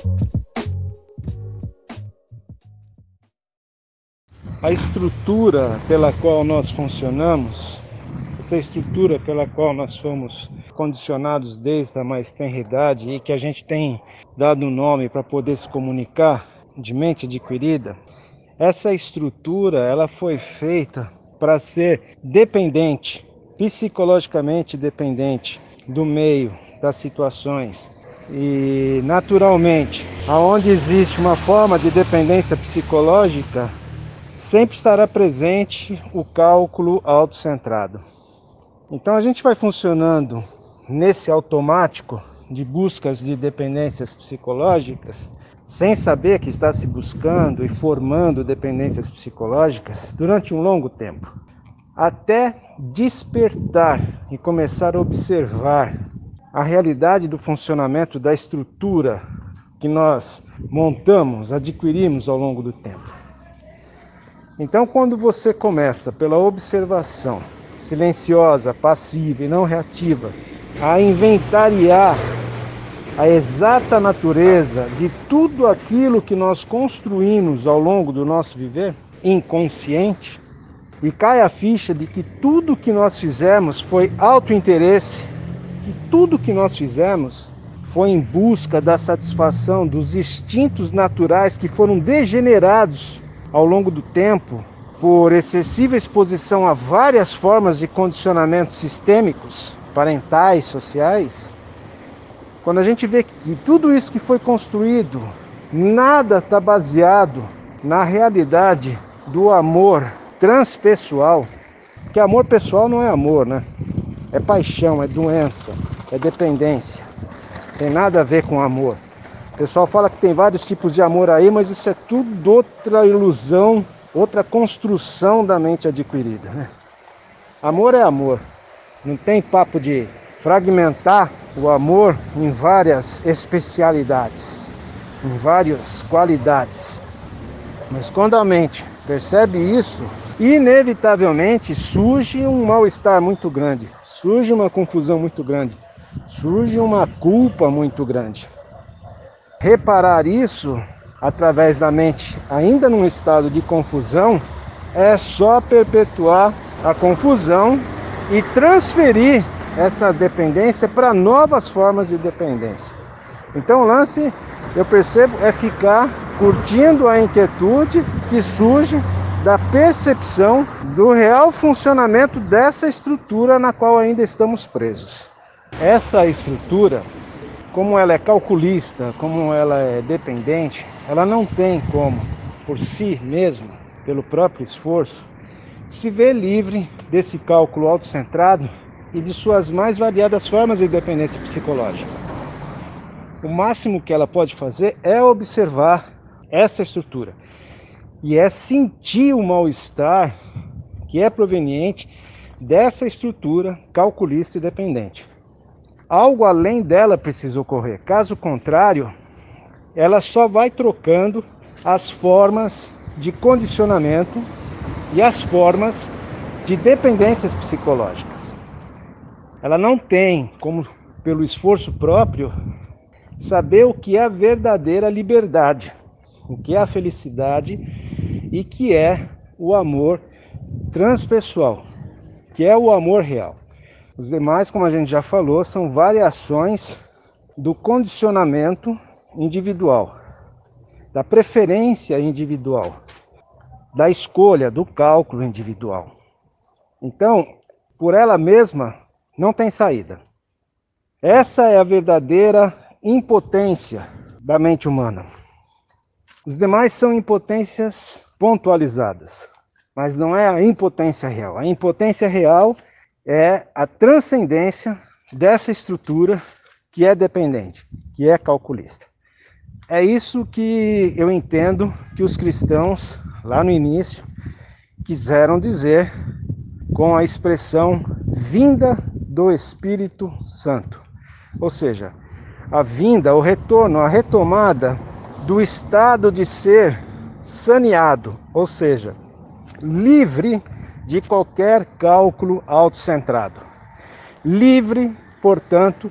A estrutura pela qual nós funcionamos, essa estrutura pela qual nós fomos condicionados desde a mais tenra idade e que a gente tem dado um nome para poder se comunicar, de mente adquirida, essa estrutura ela foi feita para ser dependente, psicologicamente dependente do meio, das situações. E naturalmente, aonde existe uma forma de dependência psicológica, sempre estará presente o cálculo autocentrado. Então a gente vai funcionando nesse automático de buscas de dependências psicológicas, sem saber que está se buscando e formando dependências psicológicas durante um longo tempo, até despertar e começar a observar a realidade do funcionamento da estrutura que nós montamos, adquirimos ao longo do tempo. Então, quando você começa pela observação silenciosa, passiva e não reativa, a inventariar a exata natureza de tudo aquilo que nós construímos ao longo do nosso viver, inconsciente, e cai a ficha de que tudo que nós fizemos foi autointeresse, que tudo que nós fizemos foi em busca da satisfação dos instintos naturais que foram degenerados ao longo do tempo, por excessiva exposição a várias formas de condicionamentos sistêmicos, parentais, sociais, quando a gente vê que tudo isso que foi construído, nada está baseado na realidade do amor transpessoal, que amor pessoal não é amor, né? É paixão, é doença, é dependência, tem nada a ver com amor. O pessoal fala que tem vários tipos de amor aí, mas isso é tudo outra ilusão, outra construção da mente adquirida, né? Amor é amor. Não tem papo de fragmentar o amor em várias especialidades, em várias qualidades. Mas quando a mente percebe isso, inevitavelmente surge um mal-estar muito grande, surge uma confusão muito grande, surge uma culpa muito grande. Reparar isso através da mente, ainda num estado de confusão, é só perpetuar a confusão e transferir essa dependência para novas formas de dependência. Então o lance, eu percebo, é ficar curtindo a inquietude que surge da percepção do real funcionamento dessa estrutura na qual ainda estamos presos. Essa estrutura, como ela é calculista, como ela é dependente, ela não tem como, por si mesma, pelo próprio esforço, se ver livre desse cálculo autocentrado e de suas mais variadas formas de dependência psicológica. O máximo que ela pode fazer é observar essa estrutura e é sentir o mal-estar que é proveniente dessa estrutura calculista e dependente. Algo além dela precisa ocorrer, caso contrário, ela só vai trocando as formas de condicionamento e as formas de dependências psicológicas. Ela não tem, como pelo esforço próprio, saber o que é a verdadeira liberdade, o que é a felicidade e que é o amor transpessoal, que é o amor real. Os demais, como a gente já falou, são variações do condicionamento individual, da preferência individual, da escolha, do cálculo individual. Então, por ela mesma, não tem saída. Essa é a verdadeira impotência da mente humana. Os demais são impotências pontualizadas, mas não é a impotência real. A impotência real é a transcendência dessa estrutura que é dependente, que é calculista. É isso que eu entendo que os cristãos, lá no início, quiseram dizer com a expressão vinda do Espírito Santo. Ou seja, a vinda, o retorno, a retomada do estado de ser saneado, ou seja, livre de qualquer cálculo autocentrado. Livre, portanto,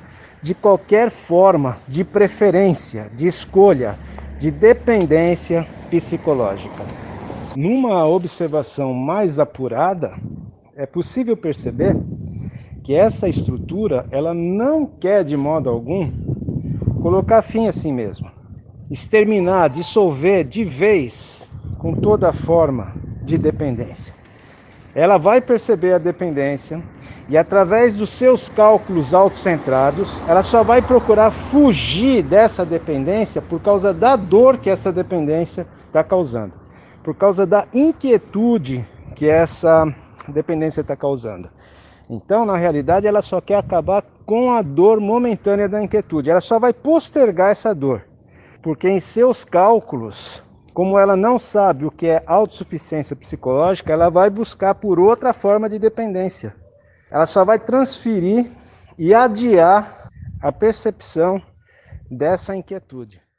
de qualquer forma de preferência, de escolha, de dependência psicológica. Numa observação mais apurada, é possível perceber que essa estrutura ela não quer de modo algum colocar fim a si mesma, exterminar, dissolver de vez com toda forma de dependência. Ela vai perceber a dependência e, através dos seus cálculos autocentrados, ela só vai procurar fugir dessa dependência por causa da dor que essa dependência está causando, por causa da inquietude que essa dependência está causando. Então, na realidade, ela só quer acabar com a dor momentânea da inquietude. Ela só vai postergar essa dor, porque em seus cálculos, como ela não sabe o que é autossuficiência psicológica, ela vai buscar por outra forma de dependência. Ela só vai transferir e adiar a percepção dessa inquietude.